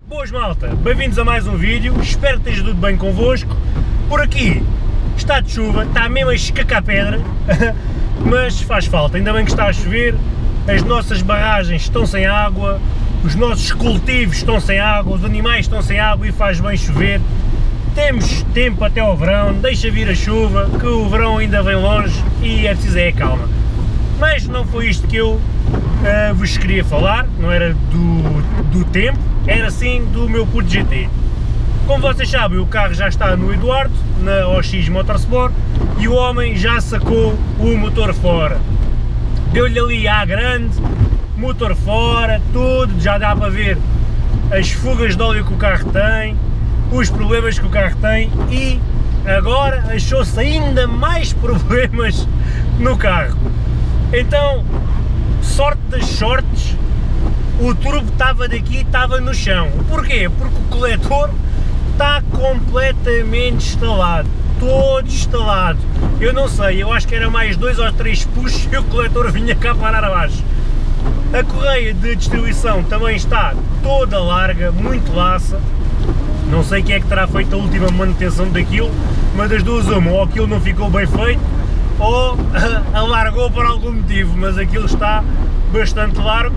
Boas malta, bem-vindos a mais um vídeo, espero que esteja tudo bem convosco. Por aqui está de chuva, está mesmo a escacar pedra, mas faz falta, ainda bem que está a chover, as nossas barragens estão sem água, os nossos cultivos estão sem água, os animais estão sem água e faz bem chover. Temos tempo até ao verão, deixa vir a chuva, que o verão ainda vem longe e é preciso calma. Mas não foi isto que eu vos queria falar, não era do tempo, era sim do meu puto GT. Como vocês sabem, o carro já está no Eduardo, na OX Motorsport, e o homem já sacou o motor fora. Deu-lhe ali à grande, motor fora, tudo, já dá para ver as fugas de óleo que o carro tem, os problemas que o carro tem e agora achou-se ainda mais problemas no carro. Então, sorte das sortes, o turbo estava daqui, estava no chão. Porquê? Porque o coletor está completamente instalado, todo instalado. Eu não sei, eu acho que era mais 2 ou 3 puxos e o coletor vinha cá parar abaixo. A correia de distribuição também está toda larga, muito laça. Não sei quem é que terá feito a última manutenção daquilo, mas das duas uma, ou aquilo não ficou bem feito, ou alargou por algum motivo, mas aquilo está bastante largo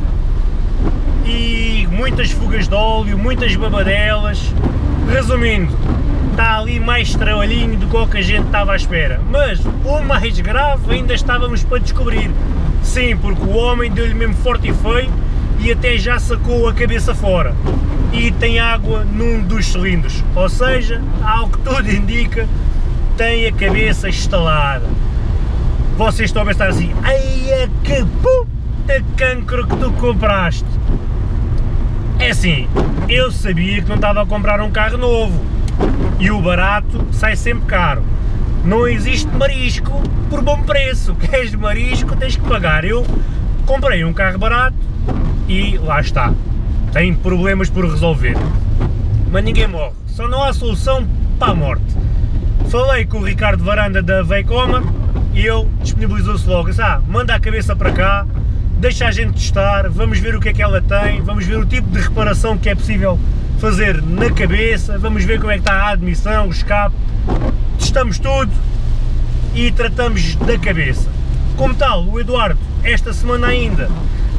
e muitas fugas de óleo, muitas babadelas. Resumindo, está ali mais trabalhinho do que a gente estava à espera, mas o mais grave ainda estávamos para descobrir. Sim, porque o homem deu-lhe mesmo forte e feio e até já sacou a cabeça fora e tem água num dos cilindros, ou seja, ao que tudo indica, tem a cabeça instalada. Vocês estão a pensar assim, ai que puta cancro que tu compraste. É assim, eu sabia que não estava a comprar um carro novo e o barato sai sempre caro. Não existe marisco por bom preço, queres marisco tens que pagar. Eu comprei um carro barato e lá está, tem problemas por resolver, mas ninguém morre, só não há solução para a morte. Falei com o Ricardo Varanda da Veicomer e ele disponibilizou-se logo, manda a cabeça para cá, deixa a gente testar, vamos ver o que é que ela tem, vamos ver o tipo de reparação que é possível fazer na cabeça, vamos ver como é que está a admissão, o escape, testamos tudo e tratamos da cabeça. Como tal, o Eduardo, esta semana ainda,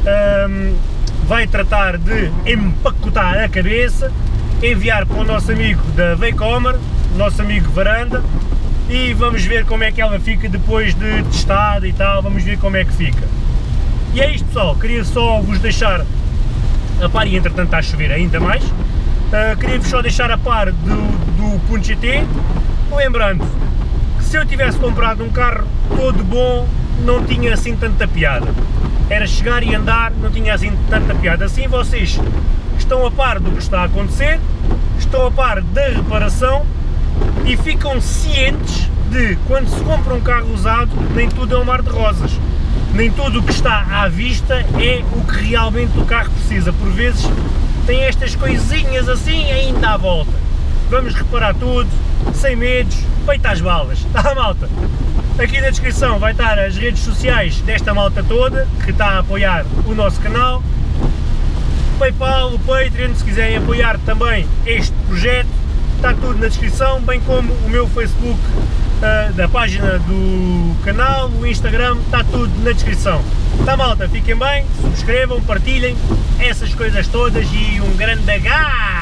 vai tratar de empacotar a cabeça, enviar para o nosso amigo da Veicomer, nosso amigo Varanda, e vamos ver como é que ela fica depois de testada e tal, vamos ver como é que fica. E é isto pessoal, queria só vos deixar a par, e entretanto está a chover ainda mais, queria-vos só deixar a par do Punto GT, lembrando que se eu tivesse comprado um carro todo bom, não tinha assim tanta piada. Era chegar e andar, não tinha assim tanta piada. Assim vocês estão a par do que está a acontecer, estão a par da reparação e ficam cientes de quando se compra um carro usado, nem tudo é um mar de rosas. Nem tudo o que está à vista é o que realmente o carro precisa. Por vezes tem estas coisinhas assim ainda à volta. Vamos reparar tudo, sem medos, peito às balas, tá malta? Aqui na descrição vai estar as redes sociais desta malta toda que está a apoiar o nosso canal, PayPal, o Patreon, se quiserem apoiar também este projeto, está tudo na descrição, bem como o meu Facebook, da página do canal, o Instagram, está tudo na descrição. Tá malta, fiquem bem, subscrevam, partilhem, essas coisas todas e um grande gás!